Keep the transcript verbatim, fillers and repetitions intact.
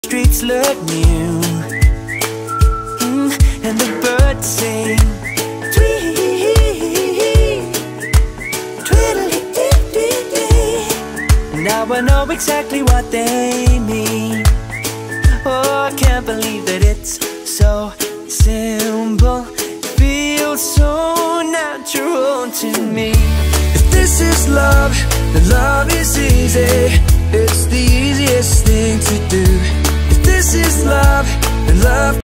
Streets look new, mm, and the birds sing tweet, tweedledee. Now I know exactly what they mean. Oh, I can't believe that it's so simple, feels so natural to me. If this is love, then love is easy. It's the easiest thing to do. If this is love, then love